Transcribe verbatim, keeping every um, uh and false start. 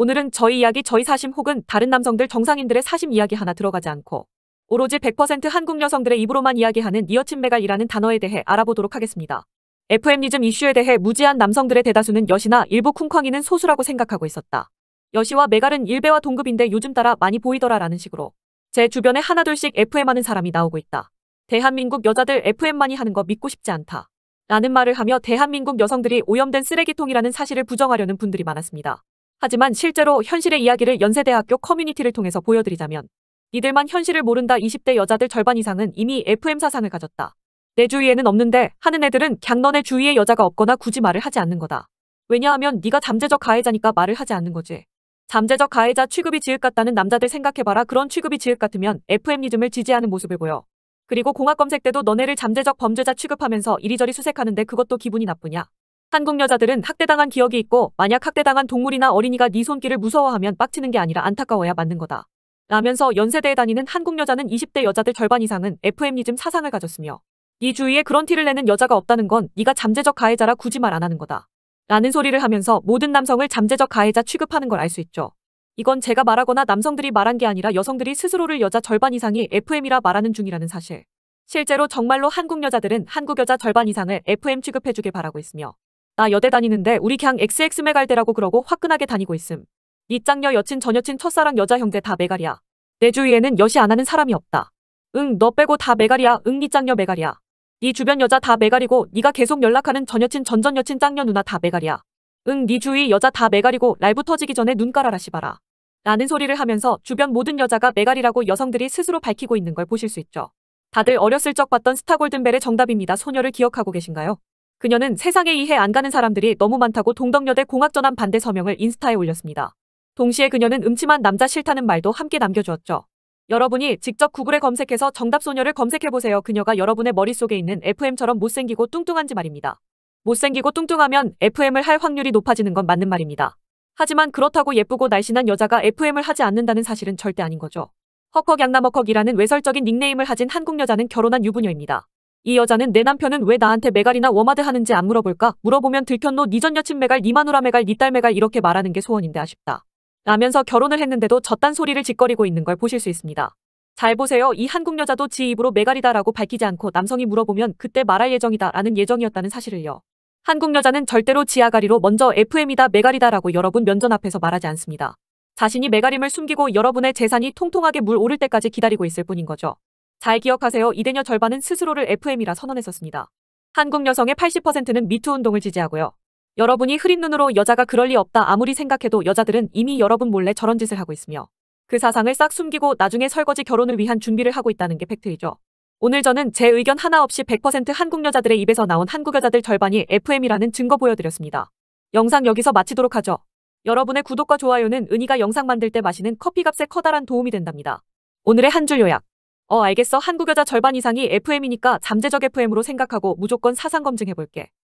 오늘은 저희 이야기 저희 사심 혹은 다른 남성들 정상인들의 사심 이야기 하나 들어가지 않고 오로지 백 퍼센트 한국 여성들의 입으로만 이야기하는 니어친 메갈이라는 단어에 대해 알아보도록 하겠습니다. 에프엠니즘 이슈에 대해 무지한 남성들의 대다수는 여시나 일부 쿵쾅이는 소수라고 생각하고 있었다. 여시와 메갈은 일배와 동급인데 요즘 따라 많이 보이더라 라는 식으로 제 주변에 하나둘씩 에프엠 하는 사람이 나오고 있다. 대한민국 여자들 에프엠만이 하는 거 믿고 싶지 않다. 라는 말을 하며 대한민국 여성들이 오염된 쓰레기통이라는 사실을 부정하려는 분들이 많았습니다. 하지만 실제로 현실의 이야기를 연세대학교 커뮤니티를 통해서 보여드리자면 니들만 현실을 모른다. 이십 대 여자들 절반 이상은 이미 에프엠 사상을 가졌다. 내 주위에는 없는데 하는 애들은 그냥 너네 주위에 여자가 없거나 굳이 말을 하지 않는 거다. 왜냐하면 네가 잠재적 가해자니까 말을 하지 않는 거지. 잠재적 가해자 취급이 지읒 같다는 남자들 생각해봐라. 그런 취급이 지읒 같으면 에프엠니즘을 지지하는 모습을 보여. 그리고 공학 검색 때도 너네를 잠재적 범죄자 취급하면서 이리저리 수색하는데 그것도 기분이 나쁘냐. 한국 여자들은 학대당한 기억이 있고 만약 학대당한 동물이나 어린이가 네 손길을 무서워하면 빡치는 게 아니라 안타까워야 맞는 거다. 라면서 연세대에 다니는 한국 여자는 이십 대 여자들 절반 이상은 에프엠니즘 사상을 가졌으며 네 주위에 그런 티를 내는 여자가 없다는 건 네가 잠재적 가해자라 굳이 말 안 하는 거다. 라는 소리를 하면서 모든 남성을 잠재적 가해자 취급하는 걸 알 수 있죠. 이건 제가 말하거나 남성들이 말한 게 아니라 여성들이 스스로를 여자 절반 이상이 에프엠이라 말하는 중이라는 사실. 실제로 정말로 한국 여자들은 한국 여자 절반 이상을 에프엠 취급해주길 바라고 있으며 나 여대 다니는데 우리 그냥 엑스엑스 메갈대라고 그러고 화끈하게 다니고 있음. 니 짝녀 여친 전여친 첫사랑 여자 형제 다 메갈이야. 내 주위에는 여시 안 하는 사람이 없다. 응 너 빼고 다 메갈이야. 응 니 짝녀 메갈이야. 니 주변 여자 다 메갈이고 니가 계속 연락하는 전여친 전전여친 짝녀 누나 다 메갈이야. 응 니 주위 여자 다 메갈이고 라이브 터지기 전에 눈 깔아라 씨발아. 라는 소리를 하면서 주변 모든 여자가 메갈이라고 여성들이 스스로 밝히고 있는 걸 보실 수 있죠. 다들 어렸을 적 봤던 스타 골든벨의 정답입니다. 소녀를 기억하고 계신가요? 그녀는 세상에 이해 안 가는 사람들이 너무 많다고 동덕여대 공학전환 반대 서명을 인스타에 올렸습니다. 동시에 그녀는 음침한 남자 싫다는 말도 함께 남겨주었죠. 여러분이 직접 구글에 검색해서 정답 소녀를 검색해보세요. 그녀가 여러분의 머릿속에 있는 에프엠처럼 못생기고 뚱뚱한지 말입니다. 못생기고 뚱뚱하면 에프엠을 할 확률이 높아지는 건 맞는 말입니다. 하지만 그렇다고 예쁘고 날씬한 여자가 에프엠을 하지 않는다는 사실은 절대 아닌 거죠. 헉헉 양남헉헉이라는 외설적인 닉네임을 가진 한국 여자는 결혼한 유부녀입니다. 이 여자는 내 남편은 왜 나한테 메갈이나 워마드 하는지 안 물어볼까? 물어보면 들켰노 니 전 여친 메갈, 니 마누라 메갈, 니 딸 메갈 이렇게 말하는 게 소원인데 아쉽다. 라면서 결혼을 했는데도 저딴 소리를 짓거리고 있는 걸 보실 수 있습니다. 잘 보세요. 이 한국 여자도 지 입으로 메갈이다라고 밝히지 않고 남성이 물어보면 그때 말할 예정이다 라는 예정이었다는 사실을요. 한국 여자는 절대로 지아가리로 먼저 에프엠이다 메갈이다라고 여러분 면전 앞에서 말하지 않습니다. 자신이 메갈임을 숨기고 여러분의 재산이 통통하게 물 오를 때까지 기다리고 있을 뿐인 거죠. 잘 기억하세요. 이대녀 절반은 스스로를 에프엠이라 선언했었습니다. 한국 여성의 팔십 퍼센트는 미투 운동을 지지하고요. 여러분이 흐린 눈으로 여자가 그럴 리 없다 아무리 생각해도 여자들은 이미 여러분 몰래 저런 짓을 하고 있으며 그 사상을 싹 숨기고 나중에 설거지 결혼을 위한 준비를 하고 있다는 게 팩트이죠. 오늘 저는 제 의견 하나 없이 백 퍼센트 한국 여자들의 입에서 나온 한국 여자들 절반이 에프엠이라는 증거 보여드렸습니다. 영상 여기서 마치도록 하죠. 여러분의 구독과 좋아요는 은희가 영상 만들 때 마시는 커피값에 커다란 도움이 된답니다. 오늘의 한 줄 요약. 어 알겠어. 한국 여자 절반 이상이 에프엠이니까 잠재적 에프엠으로 생각하고 무조건 사상 검증해볼게.